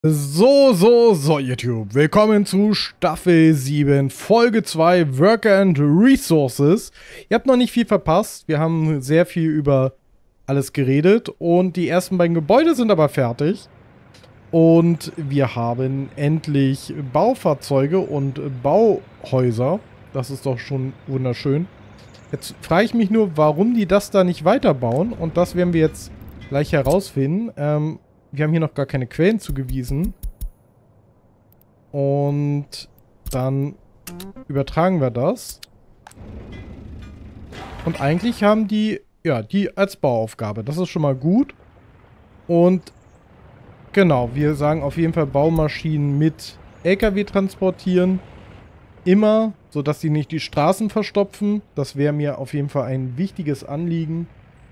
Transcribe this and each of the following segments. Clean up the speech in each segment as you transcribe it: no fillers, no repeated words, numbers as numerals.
So, YouTube. Willkommen zu Staffel 7, Folge 2, Worker and Resources. Ihr habt noch nicht viel verpasst. Wir haben sehr viel über alles geredet und die ersten beiden Gebäude sind aber fertig. Und wir haben endlich Baufahrzeuge und Bauhäuser. Das ist doch schon wunderschön. Jetzt frage ich mich nur, warum die das da nicht weiterbauen. Und das werden wir jetzt gleich herausfinden. Wir haben hier noch gar keine Quellen zugewiesen. Und dann übertragen wir das. Und eigentlich haben die, ja, die als Bauaufgabe. Das ist schon mal gut. Und genau, wir sagen auf jeden Fall Baumaschinen mit LKW transportieren. Immer, sodass sie nicht die Straßen verstopfen. Das wäre mir auf jeden Fall ein wichtiges Anliegen.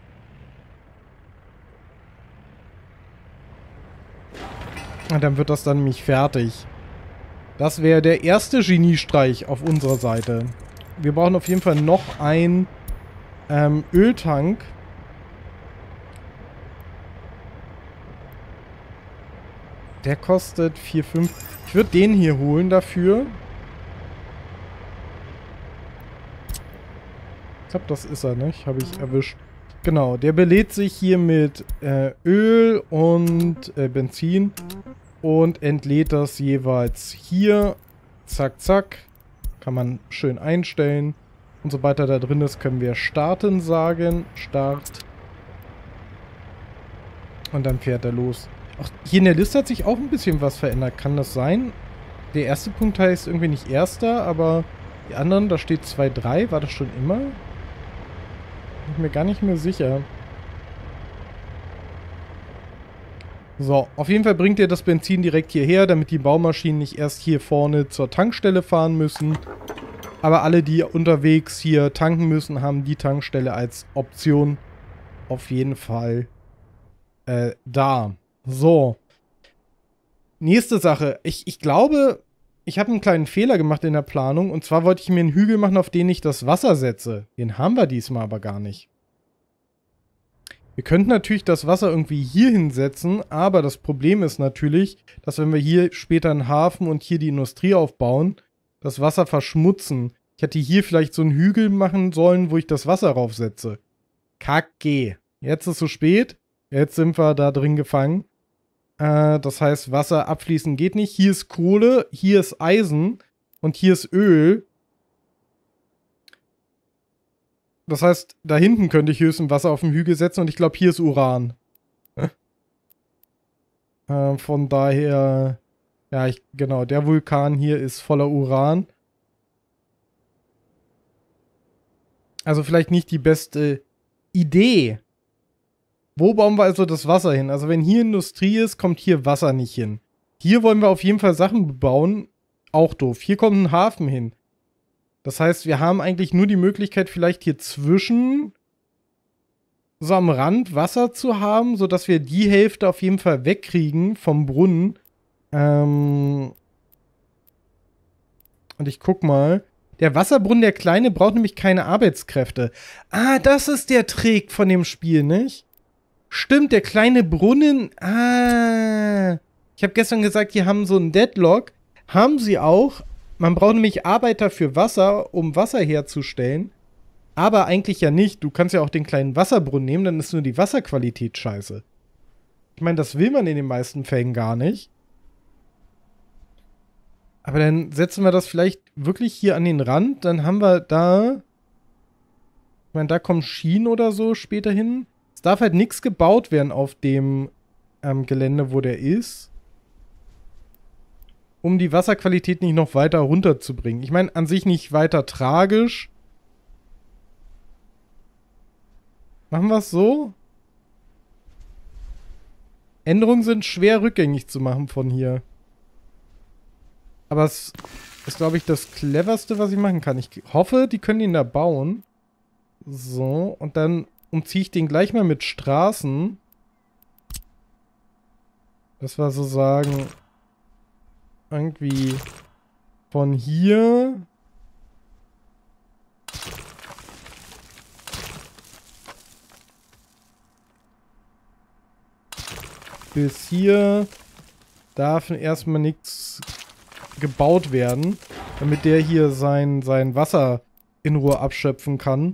Und dann wird das dann nämlich fertig. Das wäre der erste Geniestreich auf unserer Seite. Wir brauchen auf jeden Fall noch einen Öltank. Der kostet 4,5. Ich würde den hier holen dafür. Ich glaube, das ist er, nicht? Habe ich erwischt. Genau, der belädt sich hier mit Öl und Benzin und entlädt das jeweils hier. Zack, zack. Kann man schön einstellen. Und sobald er da drin ist, können wir starten sagen. Start. Und dann fährt er los. Ach, hier in der Liste hat sich auch ein bisschen was verändert. Kann das sein? Der erste Punkt heißt irgendwie nicht erster, aber die anderen, da steht 2,3. War das schon immer? Bin ich mir gar nicht mehr sicher. So, auf jeden Fall bringt ihr das Benzin direkt hierher, damit die Baumaschinen nicht erst hier vorne zur Tankstelle fahren müssen. Aber alle, die unterwegs hier tanken müssen, haben die Tankstelle als Option auf jeden Fall da. So. Nächste Sache. Ich glaube, ich habe einen kleinen Fehler gemacht in der Planung. Und zwar wollte ich mir einen Hügel machen, auf den ich das Wasser setze. Den haben wir diesmal aber gar nicht. Wir könnten natürlich das Wasser irgendwie hier hinsetzen, aber das Problem ist natürlich, dass wenn wir hier später einen Hafen und hier die Industrie aufbauen, das Wasser verschmutzen. Ich hätte hier vielleicht so einen Hügel machen sollen, wo ich das Wasser raufsetze. Kacke. Jetzt ist es zu spät. Jetzt sind wir da drin gefangen. Das heißt, Wasser abfließen geht nicht. Hier ist Kohle, hier ist Eisen und hier ist Öl. Das heißt, da hinten könnte ich höchstens Wasser auf den Hügel setzen und ich glaube, hier ist Uran. Von daher, ja, genau, der Vulkan hier ist voller Uran. Also vielleicht nicht die beste Idee. Wo bauen wir also das Wasser hin? Also wenn hier Industrie ist, kommt hier Wasser nicht hin. Hier wollen wir auf jeden Fall Sachen bebauen. Auch doof. Hier kommt ein Hafen hin. Das heißt, wir haben eigentlich nur die Möglichkeit, vielleicht hier zwischen so am Rand Wasser zu haben, sodass wir die Hälfte auf jeden Fall wegkriegen vom Brunnen. Und ich guck mal. Der Wasserbrunnen, der kleine, braucht nämlich keine Arbeitskräfte. Ah, das ist der Trick von dem Spiel, nicht? Stimmt, der kleine Brunnen. Ah. Ich habe gestern gesagt, die haben so einen Deadlock. Haben sie auch. Man braucht nämlich Arbeiter für Wasser, um Wasser herzustellen. Aber eigentlich ja nicht. Du kannst ja auch den kleinen Wasserbrunnen nehmen, dann ist nur die Wasserqualität scheiße. Ich meine, das will man in den meisten Fällen gar nicht. Aber dann setzen wir das vielleicht wirklich hier an den Rand. Dann haben wir da... Ich meine, da kommen Schienen oder so später hin. Es darf halt nichts gebaut werden auf dem Gelände, wo der ist. Um die Wasserqualität nicht noch weiter runterzubringen. Ich meine, an sich nicht weiter tragisch. Machen wir es so? Änderungen sind schwer rückgängig zu machen von hier. Aber es ist, glaube ich, das Cleverste, was ich machen kann. Ich hoffe, die können ihn da bauen. So, und dann umziehe ich den gleich mal mit Straßen. Das war so sagen... Irgendwie von hier bis hier darf erstmal nichts gebaut werden, damit der hier sein Wasser in Ruhe abschöpfen kann.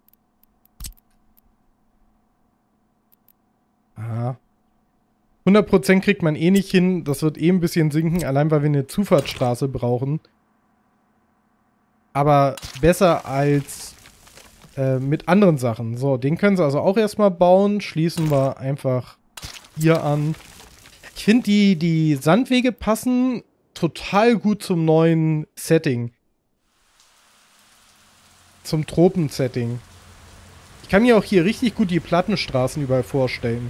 Aha. 100% kriegt man eh nicht hin. Das wird eh ein bisschen sinken, allein weil wir eine Zufahrtsstraße brauchen. Aber besser als mit anderen Sachen. So, den können sie also auch erstmal bauen. Schließen wir einfach hier an. Ich finde, die Sandwege passen total gut zum neuen Setting. Zum Tropen-Setting. Ich kann mir auch hier richtig gut die Plattenstraßen überall vorstellen.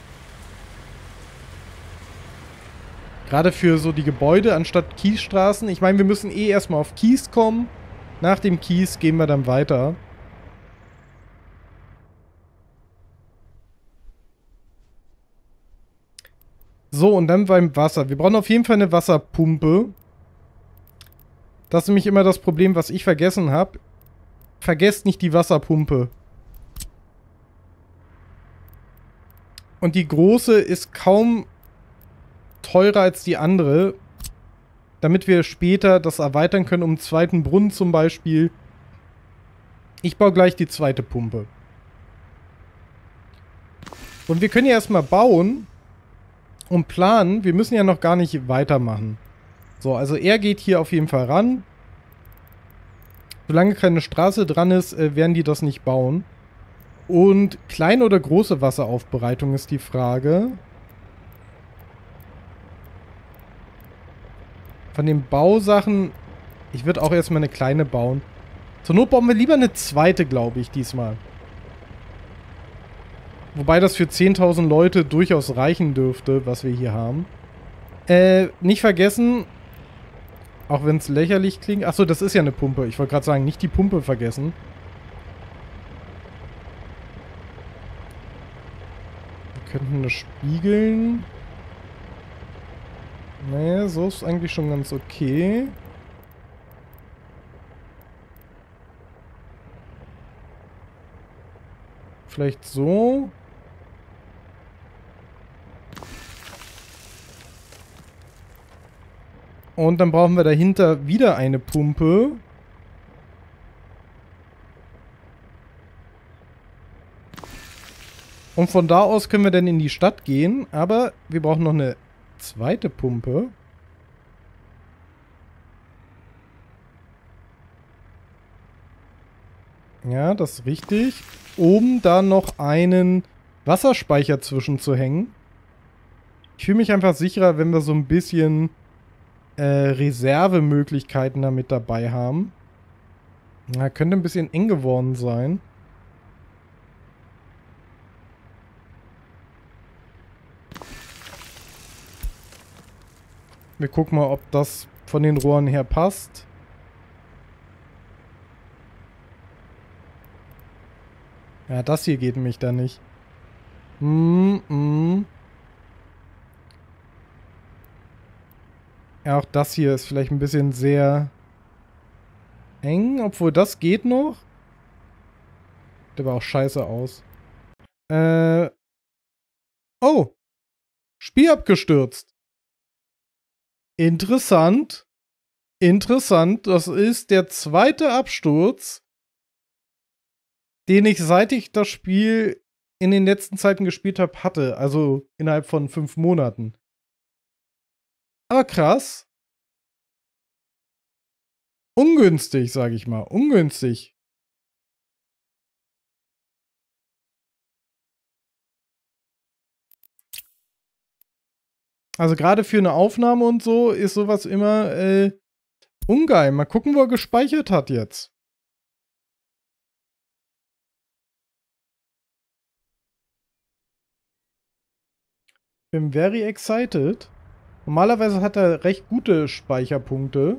Gerade für so die Gebäude anstatt Kiesstraßen. Ich meine, wir müssen eh erstmal auf Kies kommen. Nach dem Kies gehen wir dann weiter. So, und dann beim Wasser. Wir brauchen auf jeden Fall eine Wasserpumpe. Das ist nämlich immer das Problem, was ich vergessen habe. Vergesst nicht die Wasserpumpe. Und die große ist kaum teurer als die andere. Damit wir später das erweitern können um einen zweiten Brunnen zum Beispiel. Ich baue gleich die zweite Pumpe. Und wir können ja erstmal bauen und planen. Wir müssen ja noch gar nicht weitermachen. So, also er geht hier auf jeden Fall ran. Solange keine Straße dran ist, werden die das nicht bauen. Und kleine oder große Wasseraufbereitung ist die Frage. Von den Bausachen, ich würde auch erstmal eine kleine bauen. Zur Not bauen wir lieber eine zweite, glaube ich, diesmal. Wobei das für 10.000 Leute durchaus reichen dürfte, was wir hier haben. Nicht vergessen, auch wenn es lächerlich klingt. Achso, das ist ja eine Pumpe. Ich wollte gerade sagen, nicht die Pumpe vergessen. Wir könnten das spiegeln. Naja, so ist eigentlich schon ganz okay. Vielleicht so. Und dann brauchen wir dahinter wieder eine Pumpe. Und von da aus können wir dann in die Stadt gehen. Aber wir brauchen noch eine zweite Pumpe. Ja, das ist richtig. Oben da noch einen Wasserspeicher zwischen zu hängen. Ich fühle mich einfach sicherer, wenn wir so ein bisschen Reservemöglichkeiten damit dabei haben. Na, könnte ein bisschen eng geworden sein. Wir gucken mal, ob das von den Rohren her passt. Ja, das hier geht nämlich da nicht. Ja, auch das hier ist vielleicht ein bisschen sehr eng, obwohl das geht noch. Der war auch scheiße aus. Oh. Spiel abgestürzt. Interessant. Interessant. Das ist der zweite Absturz, den ich, seit ich das Spiel in den letzten Zeiten gespielt habe, hatte. Also innerhalb von 5 Monaten. Aber krass. Ungünstig, sage ich mal. Ungünstig. Also gerade für eine Aufnahme und so ist sowas immer ungeil. Mal gucken, wo er gespeichert hat jetzt. Bin very excited. Normalerweise hat er recht gute Speicherpunkte.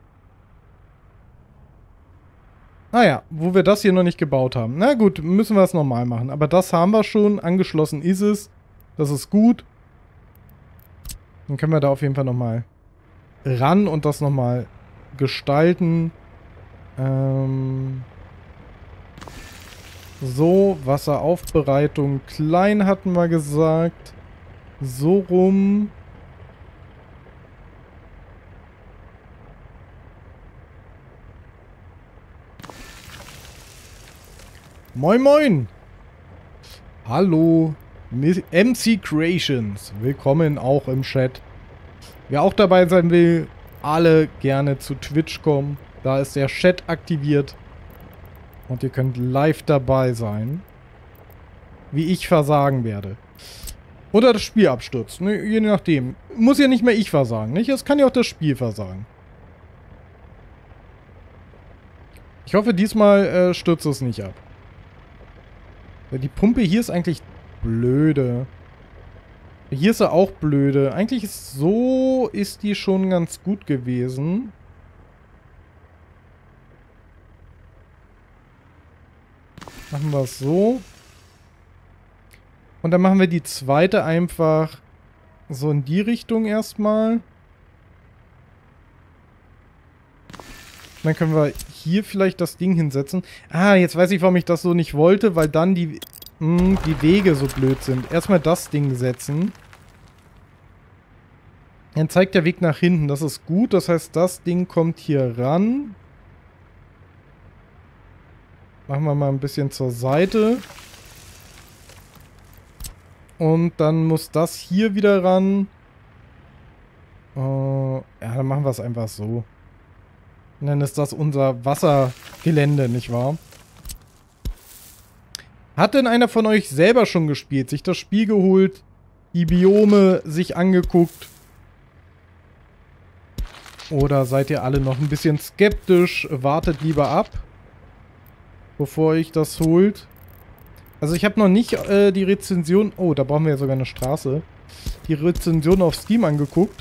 Naja, wo wir das hier noch nicht gebaut haben. Na gut, müssen wir es nochmal machen. Aber das haben wir schon. Angeschlossen ist es. Das ist gut. Dann können wir da auf jeden Fall nochmal ran und das nochmal gestalten. So, Wasseraufbereitung klein hatten wir gesagt. So rum. Moin moin. Hallo. MC Creations. Willkommen auch im Chat. Wer auch dabei sein will, alle gerne zu Twitch kommen. Da ist der Chat aktiviert. Und ihr könnt live dabei sein. Wie ich versagen werde. Oder das Spiel abstürzt. Ne, je nachdem. Muss ja nicht mehr ich versagen, nicht? Es kann ja auch das Spiel versagen. Ich hoffe, diesmal stürzt es nicht ab. Die Pumpe hier ist eigentlich blöde. Hier ist sie auch blöde. Eigentlich ist die schon ganz gut gewesen. Machen wir es so. Und dann machen wir die zweite einfach so in die Richtung erstmal. Dann können wir hier vielleicht das Ding hinsetzen. Ah, jetzt weiß ich, warum ich das so nicht wollte, weil dann die Wege so blöd sind. Erstmal das Ding setzen. Dann zeigt der Weg nach hinten. Das ist gut. Das heißt, das Ding kommt hier ran. Machen wir mal ein bisschen zur Seite. Und dann muss das hier wieder ran. Ja, dann machen wir es einfach so. Und dann ist das unser Wassergelände, nicht wahr? Hat denn einer von euch selber schon gespielt? Sich das Spiel geholt? Die Biome sich angeguckt? Oder seid ihr alle noch ein bisschen skeptisch? Wartet lieber ab, bevor ich das holt. Also ich habe noch nicht die Rezension... Oh, da brauchen wir ja sogar eine Straße. Die Rezension auf Steam angeguckt.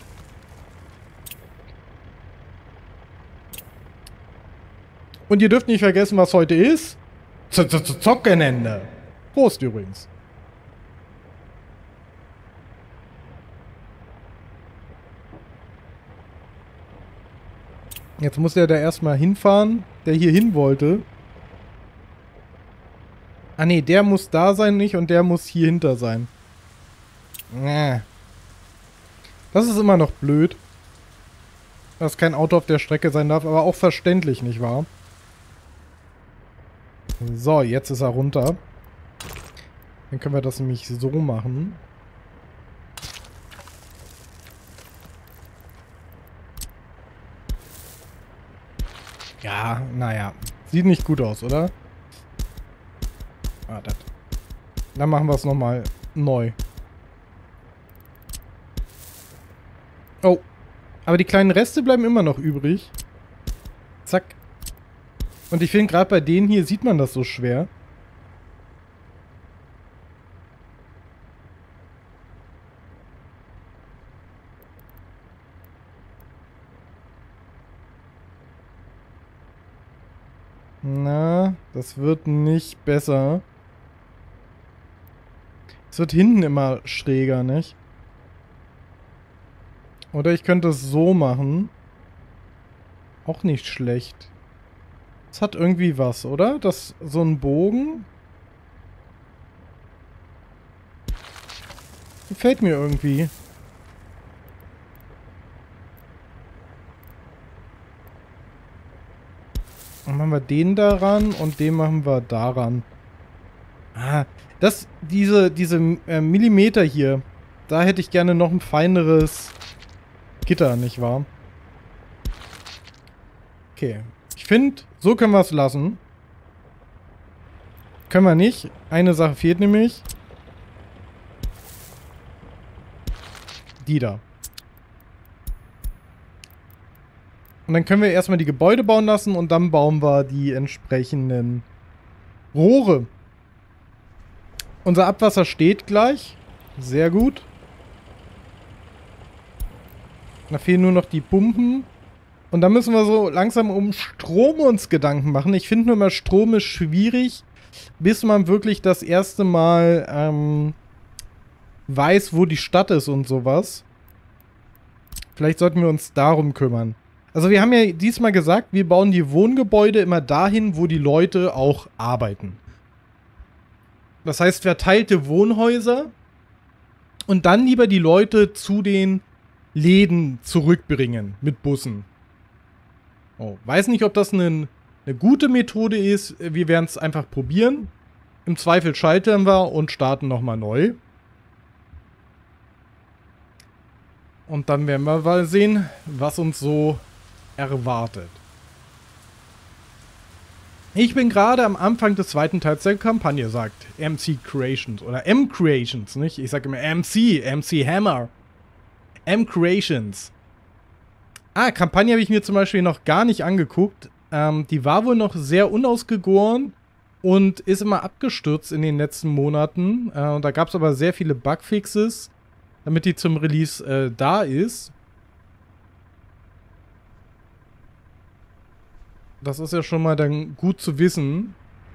Und ihr dürft nicht vergessen, was heute ist. Zockenende. Prost übrigens. Jetzt muss der da erstmal hinfahren, der hier hin wollte. Ah ne, der muss da sein nicht und der muss hier hinter sein. Das ist immer noch blöd. Dass kein Auto auf der Strecke sein darf, aber auch verständlich, nicht wahr? So, jetzt ist er runter. Dann können wir das nämlich so machen. Ja, naja. Sieht nicht gut aus, oder? Ah, das. Dann machen wir es nochmal neu. Oh. Aber die kleinen Reste bleiben immer noch übrig. Zack. Und ich finde, gerade bei denen hier sieht man das so schwer. Na, das wird nicht besser. Es wird hinten immer schräger, nicht? Oder ich könnte es so machen. Auch nicht schlecht. Es hat irgendwie was, oder? Das so ein Bogen. Gefällt mir irgendwie. Dann machen wir den daran und den machen wir daran. Ah, diese Millimeter hier. Da hätte ich gerne noch ein feineres Gitter, nicht wahr? Okay. Ich finde, so können wir es lassen. Können wir nicht. Eine Sache fehlt nämlich. Die da. Und dann können wir erstmal die Gebäude bauen lassen und dann bauen wir die entsprechenden Rohre. Unser Abwasser steht gleich. Sehr gut. Da fehlen nur noch die Pumpen. Und dann müssen wir so langsam um Strom uns Gedanken machen. Ich finde nur mal, Strom ist schwierig, bis man wirklich das erste Mal weiß, wo die Stadt ist und sowas. Vielleicht sollten wir uns darum kümmern. Also wir haben ja diesmal gesagt, wir bauen die Wohngebäude immer dahin, wo die Leute auch arbeiten. Das heißt, verteilte Wohnhäuser und dann lieber die Leute zu den Läden zurückbringen mit Bussen. Oh, weiß nicht, ob das ein Eine gute Methode ist, wir werden es einfach probieren. Im Zweifel scheitern wir und starten nochmal neu. Und dann werden wir mal sehen, was uns so erwartet. Ich bin gerade am Anfang des zweiten Teils der Kampagne, sagt MC Creations. Oder M Creations, nicht? Ich sage immer MC Hammer. M Creations. Kampagne habe ich mir zum Beispiel noch gar nicht angeguckt. Die war wohl noch sehr unausgegoren und ist immer abgestürzt in den letzten Monaten. Und da gab es aber sehr viele Bugfixes, damit die zum Release da ist. Das ist ja schon mal dann gut zu wissen.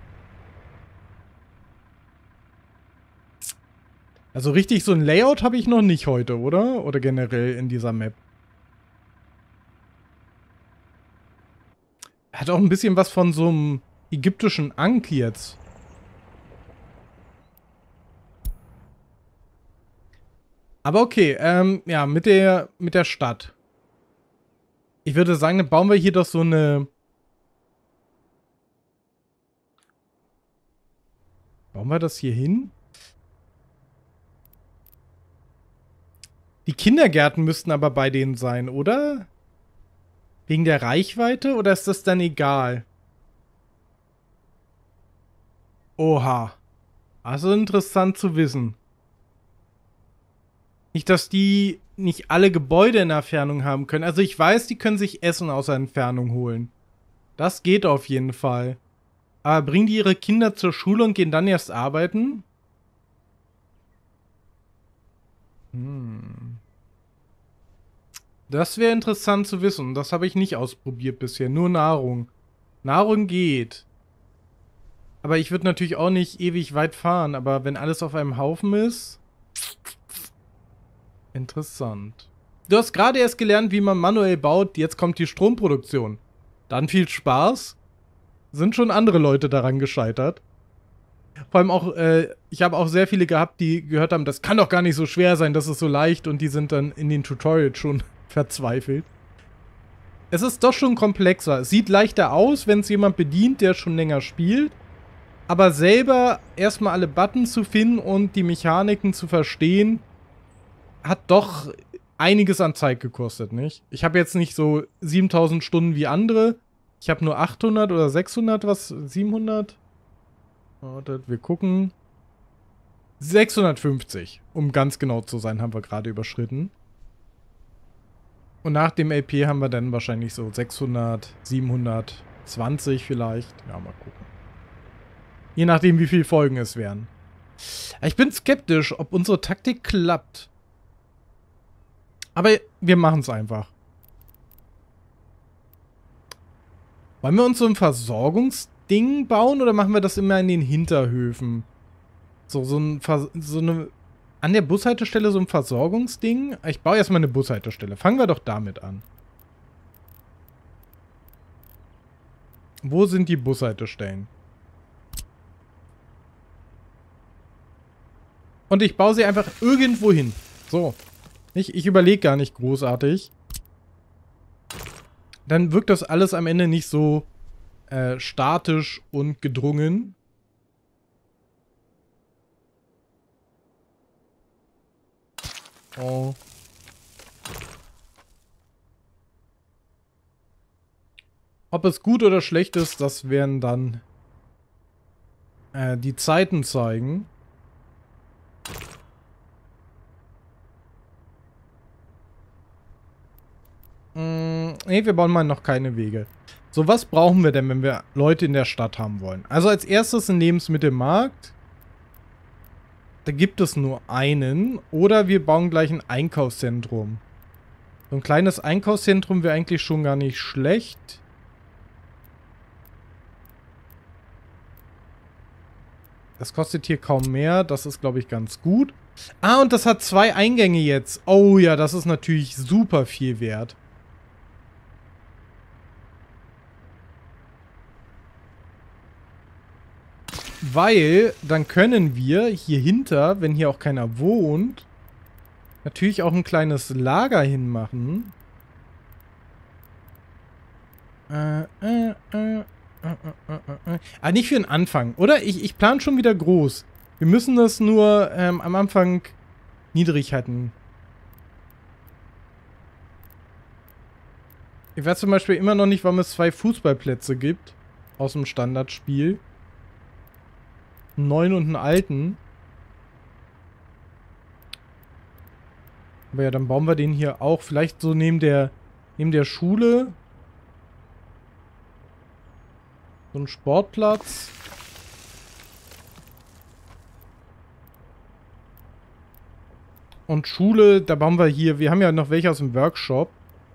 Also richtig so ein Layout habe ich noch nicht heute, oder? Oder generell in dieser Map. Hat auch ein bisschen was von so einem ägyptischen Ankh jetzt. Aber okay, ja, mit der Stadt. Ich würde sagen, dann bauen wir hier doch so eine... Bauen wir das hier hin? Die Kindergärten müssten aber bei denen sein, oder? Wegen der Reichweite? Oder ist das dann egal? Oha. Also interessant zu wissen. Nicht, dass die nicht alle Gebäude in der Entfernung haben können. Also ich weiß, die können sich Essen aus der Entfernung holen. Das geht auf jeden Fall. Aber bringen die ihre Kinder zur Schule und gehen dann erst arbeiten? Das wäre interessant zu wissen. Das habe ich nicht ausprobiert bisher. Nur Nahrung. Nahrung geht. Aber ich würde natürlich auch nicht ewig weit fahren. Aber wenn alles auf einem Haufen ist... Interessant. Du hast gerade erst gelernt, wie man manuell baut. Jetzt kommt die Stromproduktion. Dann viel Spaß. Sind schon andere Leute daran gescheitert. Vor allem auch, ich habe auch sehr viele gehabt, die gehört haben, das kann doch gar nicht so schwer sein, das ist so leicht. Und die sind dann in den Tutorials schon verzweifelt. Es ist doch schon komplexer. Es sieht leichter aus, wenn es jemand bedient, der schon länger spielt. Aber selber erstmal alle Buttons zu finden und die Mechaniken zu verstehen, hat doch einiges an Zeit gekostet, nicht? Ich habe jetzt nicht so 7000 Stunden wie andere. Ich habe nur 800 oder 600, was? 700? Wartet, wir gucken. 650, um ganz genau zu sein, haben wir gerade überschritten. Und nach dem LP haben wir dann wahrscheinlich so 600, 720 vielleicht. Ja, mal gucken. Je nachdem, wie viele Folgen es wären. Ich bin skeptisch, ob unsere Taktik klappt. Aber wir machen es einfach. Wollen wir uns so ein Versorgungsding bauen oder machen wir das immer in den Hinterhöfen? An der Bushaltestelle so ein Versorgungsding? Ich baue erstmal eine Bushaltestelle. Fangen wir doch damit an. Wo sind die Bushaltestellen? Und ich baue sie einfach irgendwo hin. So. Ich überlege gar nicht großartig. Dann wirkt das alles am Ende nicht so statisch und gedrungen. Oh. Ob es gut oder schlecht ist, das werden dann die Zeiten zeigen. Nee, wir bauen mal noch keine Wege. So, was brauchen wir denn, wenn wir Leute in der Stadt haben wollen? Also als erstes ein Lebensmittelmarkt. Da gibt es nur einen. Oder wir bauen gleich ein Einkaufszentrum. So ein kleines Einkaufszentrum wäre eigentlich schon gar nicht schlecht. Das kostet hier kaum mehr. Das ist, glaube ich, ganz gut. Ah, und das hat 2 Eingänge jetzt. Oh ja, das ist natürlich super viel wert. Weil dann können wir hier hinter, wenn hier auch keiner wohnt, natürlich auch ein kleines Lager hinmachen. Aber nicht für den Anfang, oder? Ich plane schon wieder groß. Wir müssen das nur am Anfang niedrig halten. Ich weiß zum Beispiel immer noch nicht, warum es 2 Fußballplätze gibt. Aus dem Standardspiel. Einen neuen und einen alten. Aber ja, dann bauen wir den hier auch. Vielleicht so neben der Schule. So ein Sportplatz. Und Schule, da bauen wir hier. Wir haben ja noch welche aus dem Workshop.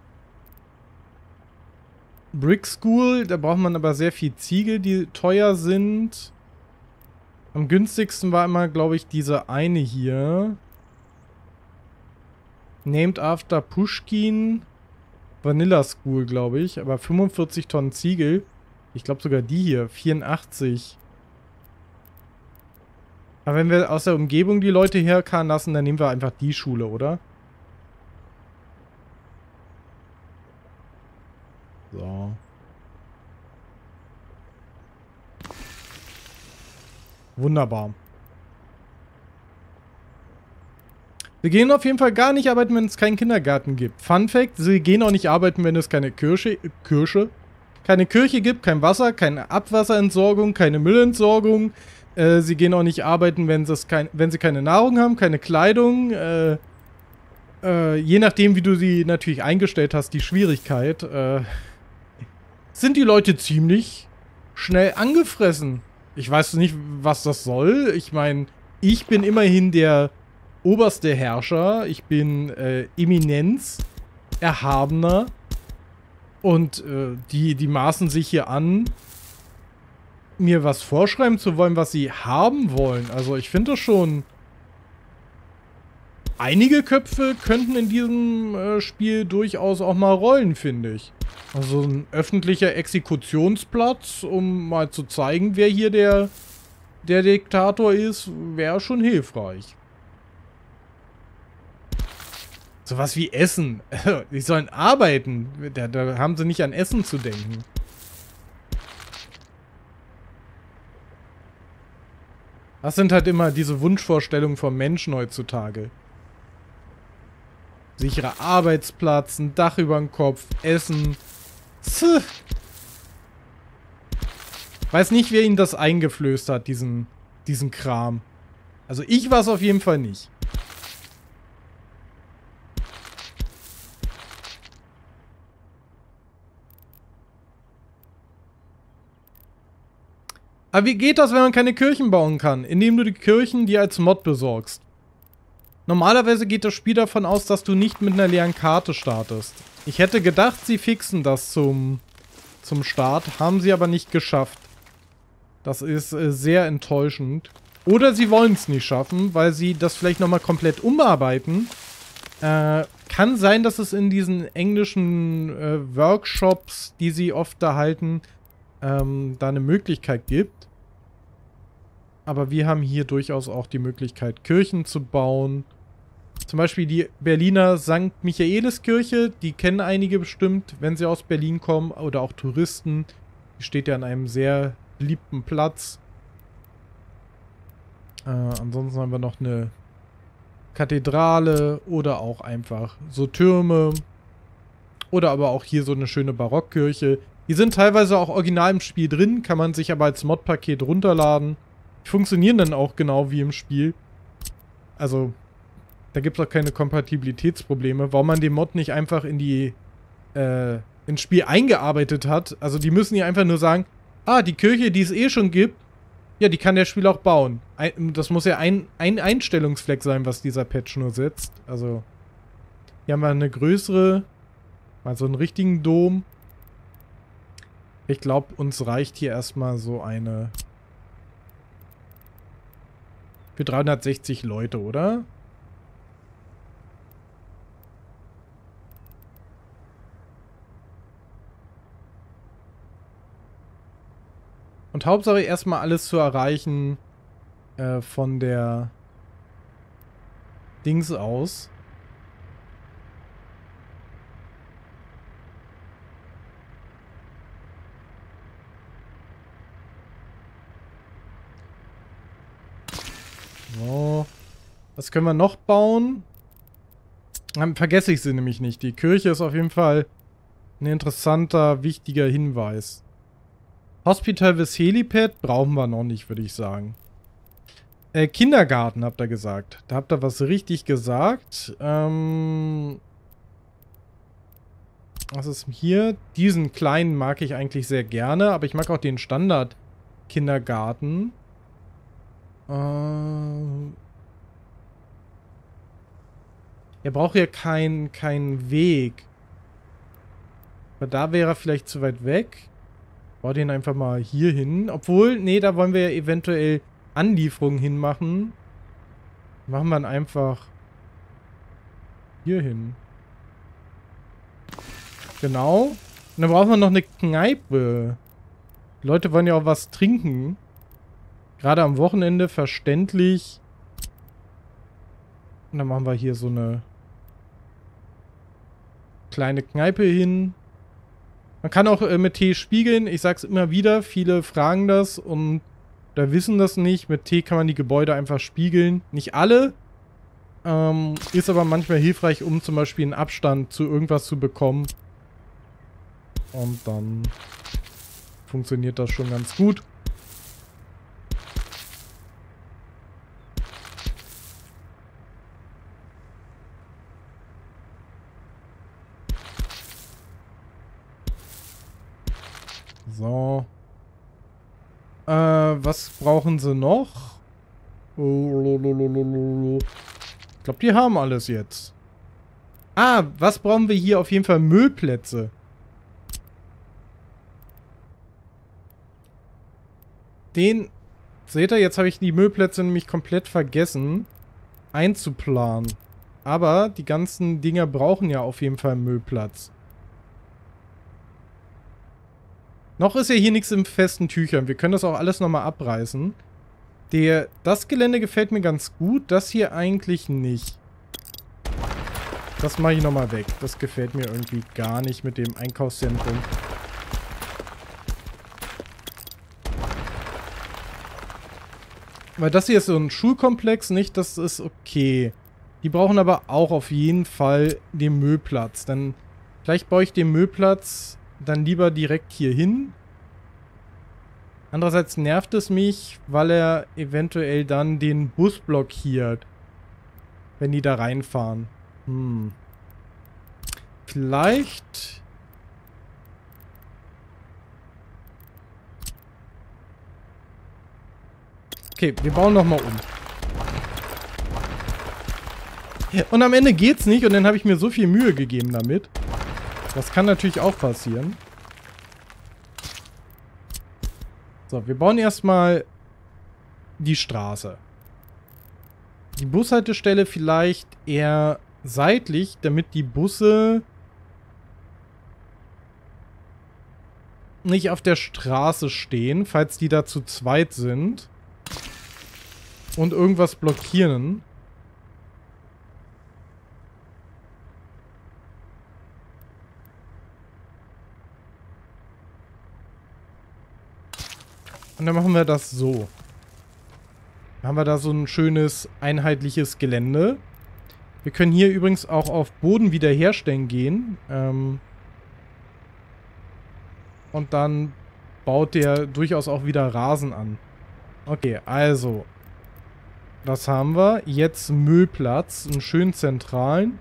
Brick School, da braucht man aber sehr viel Ziegel, die teuer sind. Am günstigsten war immer, glaube ich, diese eine hier. Named after Pushkin. Vanilla School, glaube ich. Aber 45 Tonnen Ziegel. Ich glaube sogar die hier. 84. Aber wenn wir aus der Umgebung die Leute herkarren lassen, dann nehmen wir einfach die Schule, oder? So. Wunderbar. Wir gehen auf jeden Fall gar nicht arbeiten, wenn es keinen Kindergarten gibt. Fun Fact, sie gehen auch nicht arbeiten, wenn es keine Kirche gibt, kein Wasser, keine Abwasserentsorgung, keine Müllentsorgung. Sie gehen auch nicht arbeiten, wenn sie keine Nahrung haben, keine Kleidung. Je nachdem, wie du sie natürlich eingestellt hast, die Schwierigkeit, sind die Leute ziemlich schnell angefressen. Ich weiß nicht, was das soll. Ich meine, ich bin immerhin der oberste Herrscher. Ich bin Eminenz, Erhabener. Und die maßen sich hier an, mir was vorschreiben zu wollen, was sie haben wollen. Also ich finde das schon... Einige Köpfe könnten in diesem Spiel durchaus auch mal rollen, finde ich. Also ein öffentlicher Exekutionsplatz, um mal zu zeigen, wer hier der Diktator ist, wäre schon hilfreich. Sowas wie Essen. Die sollen arbeiten. Da haben sie nicht an Essen zu denken. Das sind halt immer diese Wunschvorstellungen von Menschen heutzutage. Sicherer Arbeitsplatz, ein Dach über dem Kopf, Essen. Weiß nicht, wer ihnen das eingeflößt hat, diesen Kram. Also ich war es auf jeden Fall nicht. Aber wie geht das, wenn man keine Kirchen bauen kann? Indem du die Kirchen dir als Mod besorgst. Normalerweise geht das Spiel davon aus, dass du nicht mit einer leeren Karte startest. Ich hätte gedacht, sie fixen das zum Start, haben sie aber nicht geschafft. Das ist sehr enttäuschend. Oder sie wollen es nicht schaffen, weil sie das vielleicht nochmal komplett umarbeiten. Kann sein, dass es in diesen englischen Workshops, die sie oft da halten, da eine Möglichkeit gibt. Aber wir haben hier durchaus auch die Möglichkeit, Kirchen zu bauen. Zum Beispiel die Berliner St. Michaeliskirche, die kennen einige bestimmt, wenn sie aus Berlin kommen. Oder auch Touristen. Die steht ja an einem sehr beliebten Platz. Ansonsten haben wir noch eine Kathedrale oder auch einfach so Türme. Oder aber auch hier so eine schöne Barockkirche. Die sind teilweise auch original im Spiel drin, kann man sich aber als Modpaket runterladen. Die funktionieren dann auch genau wie im Spiel. Also, da gibt es auch keine Kompatibilitätsprobleme. Warum man den Mod nicht einfach ins Spiel eingearbeitet hat. Also, die müssen ja einfach nur sagen, die Kirche, die es eh schon gibt, ja, die kann der Spieler auch bauen. Das muss ja ein Einstellungsfleck sein, was dieser Patch nur setzt. Also, hier haben wir eine größere, also einen richtigen Dom. Ich glaube, uns reicht hier erstmal so eine für 360 Leute, oder? Und Hauptsache erstmal alles zu erreichen von der Dings aus. Was können wir noch bauen? Dann vergesse ich sie nämlich nicht. Die Kirche ist auf jeden Fall ein interessanter, wichtiger Hinweis. Hospital with Helipad brauchen wir noch nicht, würde ich sagen. Kindergarten, habt ihr gesagt. Da habt ihr was richtig gesagt. Was ist hier? Diesen kleinen mag ich eigentlich sehr gerne, aber ich mag auch den Standard-Kindergarten. Er braucht ja keinen Weg. Aber da wäre er vielleicht zu weit weg. Bau den einfach mal hier hin. Obwohl, nee, da wollen wir ja eventuell Anlieferungen hinmachen. Machen wir ihn einfach hier hin. Genau. Und dann brauchen wir noch eine Kneipe. Die Leute wollen ja auch was trinken. Gerade am Wochenende, verständlich. Und dann machen wir hier so eine kleine Kneipe hin. Man kann auch mit Tee spiegeln. Ich sag's immer wieder, viele fragen das und da wissen das nicht. Mit Tee kann man die Gebäude einfach spiegeln. Nicht alle. Ist aber manchmal hilfreich, um zum Beispiel einen Abstand zu irgendwas zu bekommen. Und dann funktioniert das schon ganz gut. So. Was brauchen sie noch? Ich glaube, die haben alles jetzt. Ah, was brauchen wir hier? Auf jeden Fall Müllplätze. Seht ihr, jetzt habe ich die Müllplätze nämlich komplett vergessen einzuplanen. Aber die ganzen Dinger brauchen ja auf jeden Fall einen Müllplatz. Noch ist ja hier nichts in festen Tüchern. Wir können das auch alles nochmal abreißen. Das Gelände gefällt mir ganz gut. Das hier eigentlich nicht. Das mache ich nochmal weg. Das gefällt mir irgendwie gar nicht mit dem Einkaufszentrum. Weil das hier ist so ein Schulkomplex, nicht? Das ist okay. Die brauchen aber auch auf jeden Fall den Müllplatz. Dann vielleicht baue ich den Müllplatz dann lieber direkt hier hin. Andererseits nervt es mich, weil er eventuell dann den Bus blockiert, wenn die da reinfahren. Vielleicht... Okay, wir bauen nochmal um. Und am Ende geht's nicht und dann habe ich mir so viel Mühe gegeben damit. Das kann natürlich auch passieren. So, wir bauen erstmal die Straße. Die Bushaltestelle vielleicht eher seitlich, damit die Busse nicht auf der Straße stehen, falls die da zu zweit sind. Und irgendwas blockieren. Und dann machen wir das so. Dann haben wir da so ein schönes, einheitliches Gelände. Wir können hier übrigens auch auf Boden wiederherstellen gehen. Und dann baut der durchaus auch wieder Rasen an. Okay, also. Das haben wir. Jetzt Müllplatz. Einen schönen zentralen.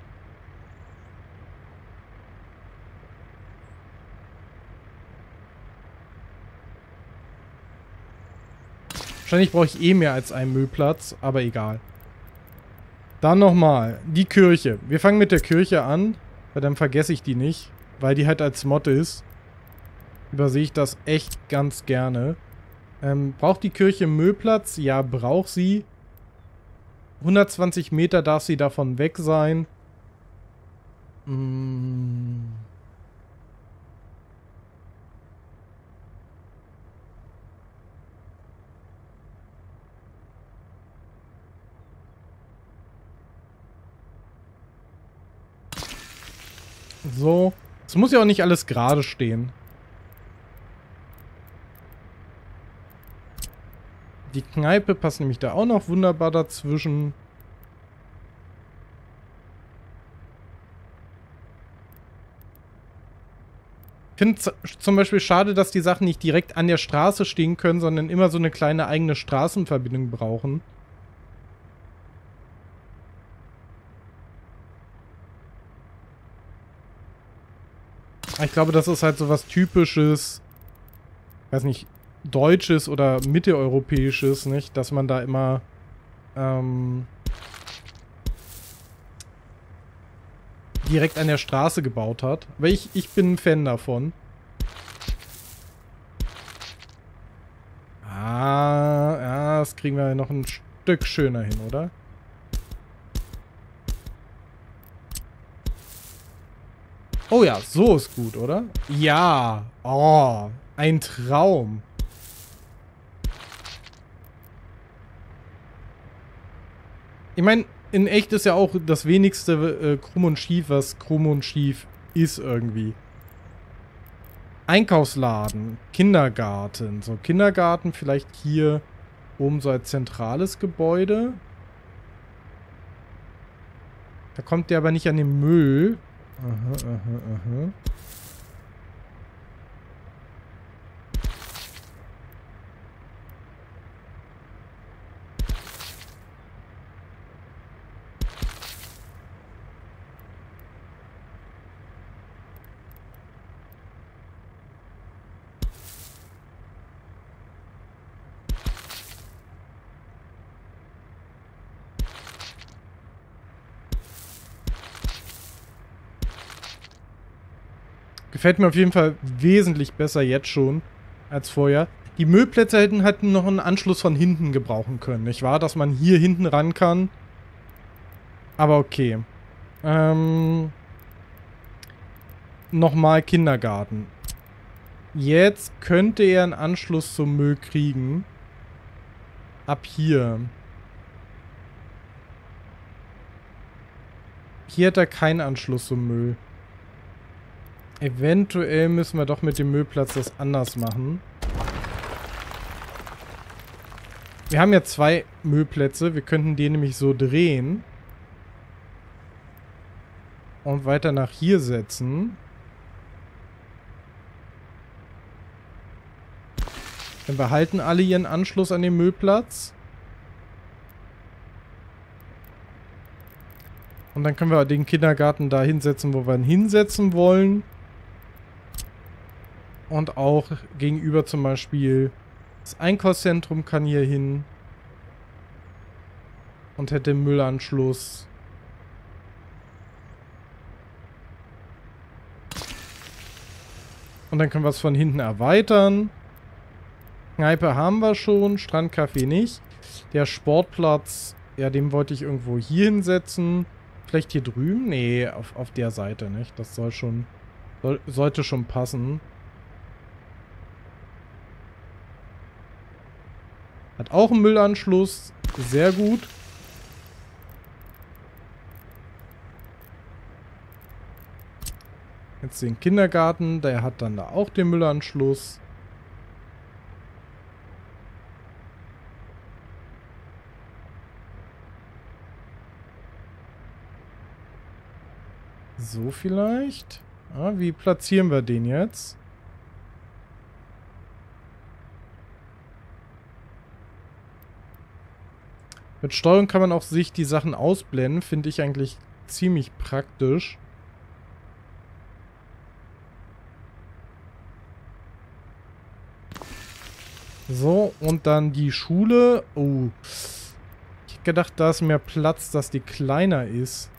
Wahrscheinlich brauche ich eh mehr als einen Müllplatz, aber egal. Dann nochmal, die Kirche. Wir fangen mit der Kirche an, weil dann vergesse ich die nicht, weil die halt als Mod ist. Übersehe ich das echt ganz gerne. Braucht die Kirche Müllplatz? Ja, braucht sie. 120 Meter darf sie davon weg sein. So. Es muss ja auch nicht alles gerade stehen. Die Kneipe passt nämlich da auch noch wunderbar dazwischen. finde zum Beispiel schade, dass die Sachen nicht direkt an der Straße stehen können, sondern immer so eine kleine eigene Straßenverbindung brauchen. Ich glaube, das ist halt so was Typisches, weiß nicht, Deutsches oder Mitteleuropäisches, nicht? Dass man da immer, direkt an der Straße gebaut hat. Aber ich bin ein Fan davon. Ja, das kriegen wir noch ein Stück schöner hin, oder? Oh ja, so ist gut, oder? Ja. Oh, ein Traum. Ich meine, in echt ist ja auch das wenigste krumm und schief, was krumm und schief ist irgendwie. Einkaufsladen, Kindergarten. So, Kindergarten vielleicht hier oben so als zentrales Gebäude. Da kommt der aber nicht an den Müll. Aha. Gefällt mir auf jeden Fall wesentlich besser jetzt schon als vorher. Die Müllplätze hätten noch einen Anschluss von hinten gebrauchen können, nicht wahr? Dass man hier hinten ran kann. Aber okay. Nochmal Kindergarten. Jetzt könnte er einen Anschluss zum Müll kriegen. Ab hier. Hier hat er keinen Anschluss zum Müll. Eventuell müssen wir doch mit dem Müllplatz das anders machen. Wir haben ja 2 Müllplätze. Wir könnten den nämlich so drehen. Und weiter nach hier setzen. Dann behalten alle ihren Anschluss an den Müllplatz. Und dann können wir den Kindergarten da hinsetzen, wo wir ihn hinsetzen wollen. Und auch gegenüber zum Beispiel das Einkaufszentrum kann hier hin. Und hätte Müllanschluss. Und dann können wir es von hinten erweitern. Kneipe haben wir schon, Strandcafé nicht. Der Sportplatz, ja, den wollte ich irgendwo hier hinsetzen. Vielleicht hier drüben? Nee, auf der Seite, nicht? Das soll schon, sollte schon passen. Hat auch einen Müllanschluss. Sehr gut. Jetzt den Kindergarten. Der hat dann da auch den Müllanschluss. So vielleicht. Ah, wie platzieren wir den jetzt? Mit Steuerung kann man auch sich die Sachen ausblenden. Finde ich eigentlich ziemlich praktisch. So, und dann die Schule. Oh. Ich hätte gedacht, da ist mehr Platz, dass die kleiner ist.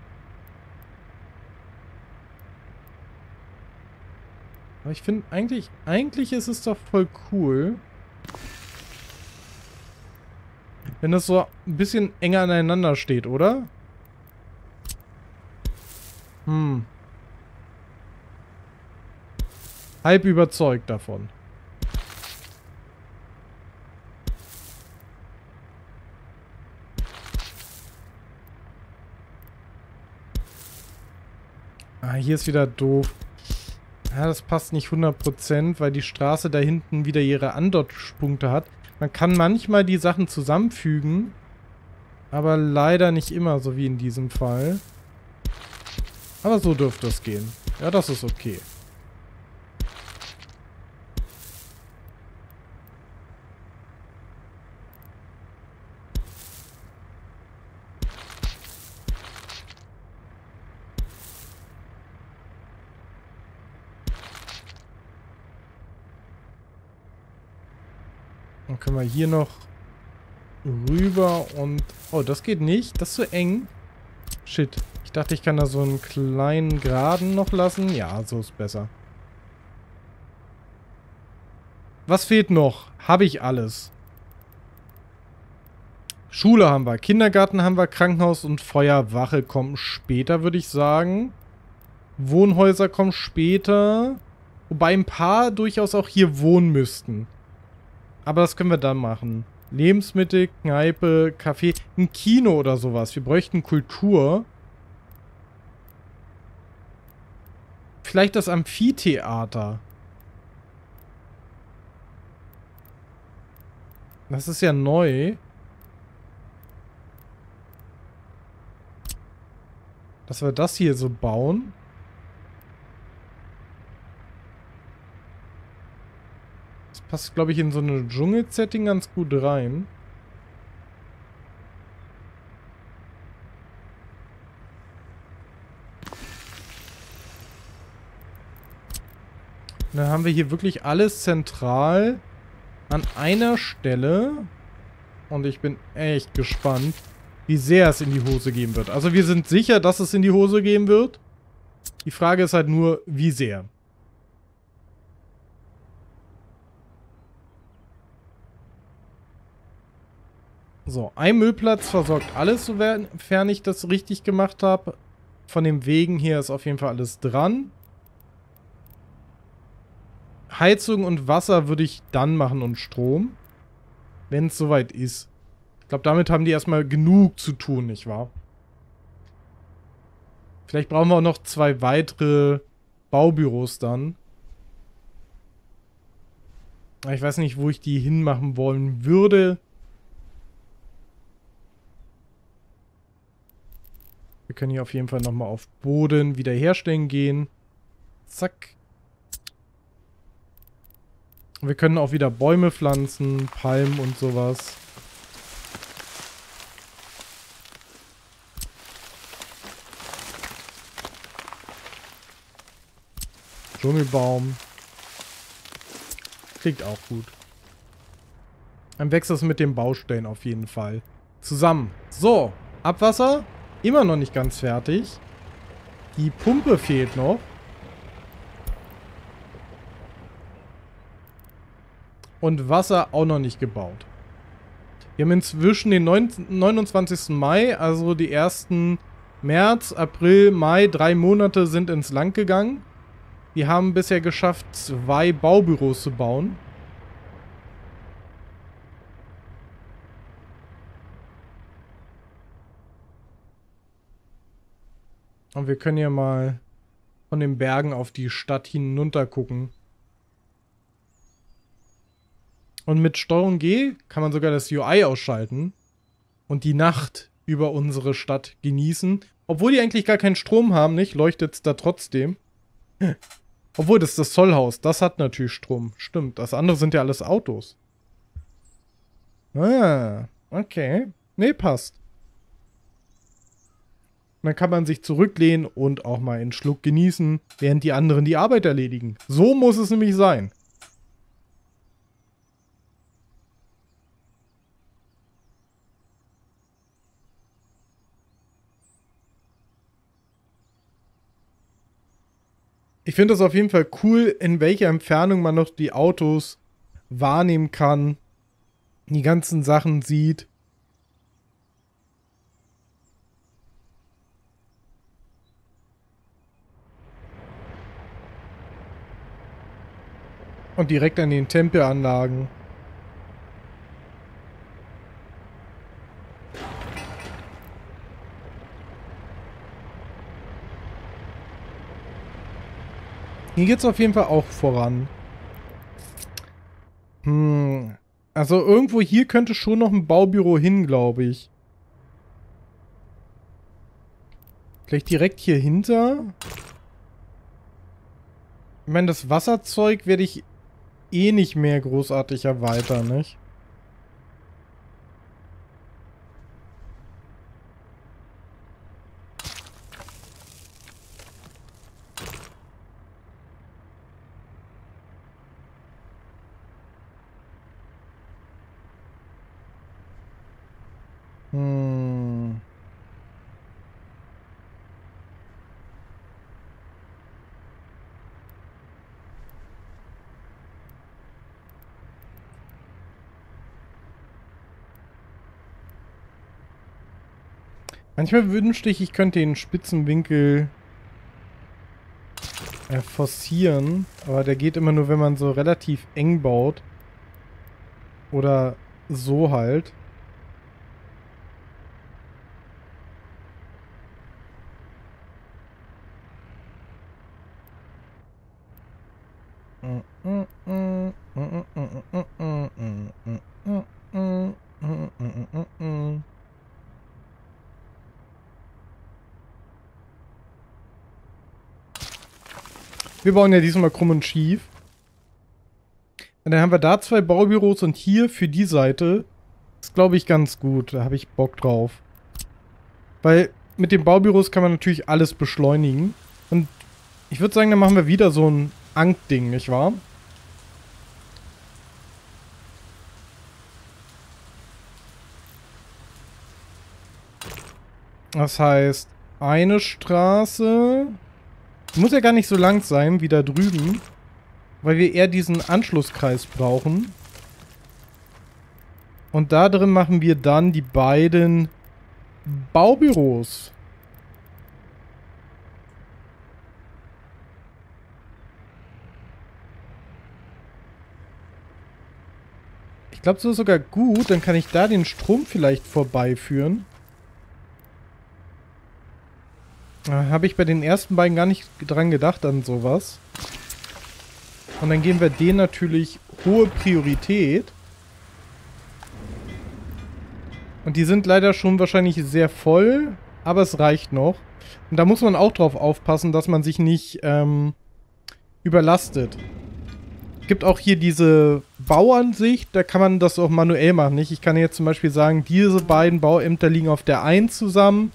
Aber ich finde, eigentlich ist es doch voll cool. Wenn das so ein bisschen enger aneinander steht, oder? Halb überzeugt davon. Ah, hier ist wieder doof. Ja, das passt nicht 100%, weil die Straße da hinten wieder ihre Andockpunkte hat. Man kann manchmal die Sachen zusammenfügen, aber leider nicht immer, so wie in diesem Fall. Aber so dürfte es gehen. Ja, das ist okay. Dann können wir hier noch rüber und... Oh, das geht nicht. Das ist zu eng. Shit. Ich dachte, ich kann da so einen kleinen Graden noch lassen. Ja, so ist besser. Was fehlt noch? Habe ich alles. Schule haben wir. Kindergarten haben wir. Krankenhaus und Feuerwache kommen später, würde ich sagen. Wohnhäuser kommen später. Wobei ein paar durchaus auch hier wohnen müssten. Aber das können wir dann machen. Lebensmittel, Kneipe, Café, ein Kino oder sowas. Wir bräuchten Kultur. Vielleicht das Amphitheater. Das ist ja neu. Dass wir das hier so bauen. Das passt, glaube ich, in so eine Dschungel-Setting ganz gut rein. Dann haben wir hier wirklich alles zentral an einer Stelle. Und ich bin echt gespannt, wie sehr es in die Hose gehen wird. Also wir sind sicher, dass es in die Hose gehen wird. Die Frage ist halt nur, wie sehr. So, ein Müllplatz versorgt alles, sofern ich das richtig gemacht habe. Von den Wegen hier ist auf jeden Fall alles dran. Heizung und Wasser würde ich dann machen und Strom. Wenn es soweit ist. Ich glaube, damit haben die erstmal genug zu tun, nicht wahr? Vielleicht brauchen wir auch noch 2 weitere Baubüros dann. Ich weiß nicht, wo ich die hinmachen wollen würde. Wir können hier auf jeden Fall nochmal auf Boden wiederherstellen gehen. Zack. Wir können auch wieder Bäume pflanzen, Palmen und sowas. Dschungelbaum. Klingt auch gut. Dann wächst das mit den Baustellen auf jeden Fall zusammen. So, Abwasser. Immer noch nicht ganz fertig. Die Pumpe fehlt noch. Und Wasser auch noch nicht gebaut. Wir haben inzwischen den 29. Mai, also die ersten März, April, Mai, 3 Monate sind ins Land gegangen. Wir haben bisher geschafft, 2 Baubüros zu bauen. Und wir können hier mal von den Bergen auf die Stadt hinunter gucken. Und mit STRG G kann man sogar das UI ausschalten und die Nacht über unsere Stadt genießen. Obwohl die eigentlich gar keinen Strom haben, nicht? Leuchtet es da trotzdem. Obwohl, das ist das Zollhaus. Das hat natürlich Strom. Stimmt. Das andere sind ja alles Autos. Ah, okay. Nee, passt. Dann kann man sich zurücklehnen und auch mal einen Schluck genießen, während die anderen die Arbeit erledigen. So muss es nämlich sein. Ich finde das auf jeden Fall cool, in welcher Entfernung man noch die Autos wahrnehmen kann, die ganzen Sachen sieht. Und direkt an den Tempelanlagen. Hier geht es auf jeden Fall auch voran. Also irgendwo hier könnte schon noch ein Baubüro hin, glaube ich. Vielleicht direkt hier hinter. Ich meine, das Wasserzeug werde ich eh nicht mehr großartig erweitern, nicht? Manchmal wünschte ich könnte den Spitzenwinkel forcieren, aber der geht immer nur, wenn man so relativ eng baut. Oder so halt. Wir bauen ja diesmal krumm und schief. Und dann haben wir da 2 Baubüros und hier für die Seite ist, glaube ich, ganz gut. Da habe ich Bock drauf. Weil mit den Baubüros kann man natürlich alles beschleunigen. Und ich würde sagen, dann machen wir wieder so ein Ank-Ding, nicht wahr? Das heißt, eine Straße muss ja gar nicht so lang sein wie da drüben, weil wir eher diesen Anschlusskreis brauchen. Und da drin machen wir dann die beiden Baubüros. Ich glaube, so ist sogar gut. Dann kann ich da den Strom vielleicht vorbeiführen. Habe ich bei den ersten beiden gar nicht dran gedacht an sowas. Und dann geben wir denen natürlich hohe Priorität. Und die sind leider schon wahrscheinlich sehr voll, aber es reicht noch. Und da muss man auch drauf aufpassen, dass man sich nicht überlastet. Es gibt auch hier diese Bauansicht, da kann man das auch manuell machen, nicht? Ich kann jetzt zum Beispiel sagen, diese beiden Bauämter liegen auf der 1 zusammen.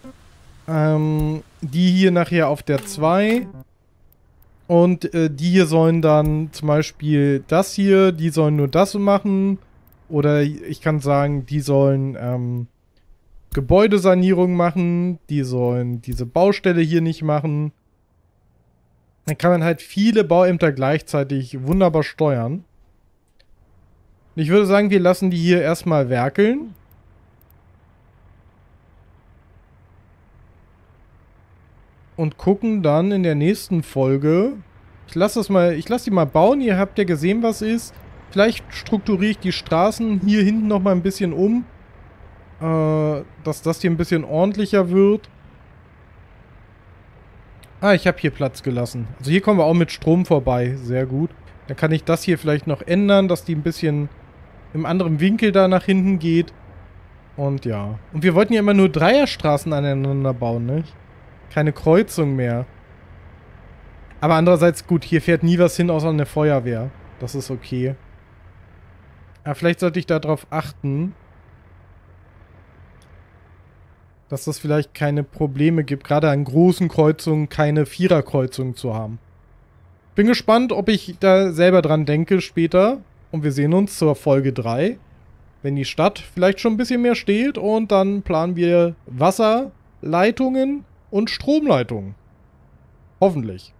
Die hier nachher auf der 2. Und die hier sollen dann zum Beispiel das hier, die sollen nur das machen. Oder ich kann sagen, die sollen Gebäudesanierung machen, die sollen diese Baustelle hier nicht machen. Dann kann man halt viele Bauämter gleichzeitig wunderbar steuern. Ich würde sagen, wir lassen die hier erstmal werkeln. Und gucken dann in der nächsten Folge. Ich lasse die mal bauen. Ihr habt ja gesehen, was ist. Vielleicht strukturiere ich die Straßen hier hinten noch mal ein bisschen um. Dass das hier ein bisschen ordentlicher wird. Ah, ich habe hier Platz gelassen. Also hier kommen wir auch mit Strom vorbei. Sehr gut. Dann kann ich das hier vielleicht noch ändern, dass die ein bisschen im anderen Winkel da nach hinten geht. Und ja. Und wir wollten ja immer nur Dreierstraßen aneinander bauen, nicht? Keine Kreuzung mehr. Aber andererseits, gut, hier fährt nie was hin, außer eine Feuerwehr. Das ist okay. Aber vielleicht sollte ich darauf achten, dass das vielleicht keine Probleme gibt, gerade an großen Kreuzungen keine Viererkreuzungen zu haben. Bin gespannt, ob ich da selber dran denke später. Und wir sehen uns zur Folge 3, wenn die Stadt vielleicht schon ein bisschen mehr steht. Und dann planen wir Wasserleitungen und Stromleitungen. Hoffentlich.